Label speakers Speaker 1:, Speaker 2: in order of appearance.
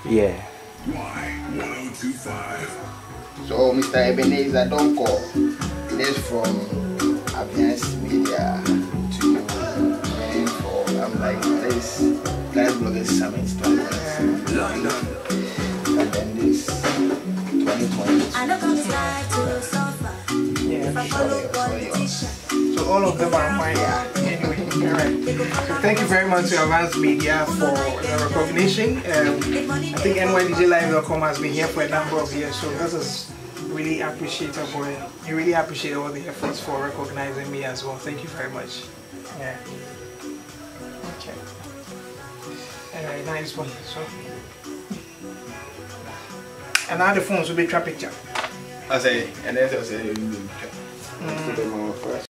Speaker 1: Yeah.
Speaker 2: So Mr. Ebenezer, don't call. This from Avance Media to for I'm like this Guys Bloggers Summit 2020 London, and then this 2020.
Speaker 3: So all of them are mine. Anyway, all right. So thank you very much to Avance Media for the recognition. I think Nydj.com has been here for a number of years, so this is really appreciable. I really appreciate all the efforts for recognizing me as well. Thank you very much. Yeah. Okay. Alright, nice one. So, and now the phones will be trap picture.
Speaker 2: I say, and then I say,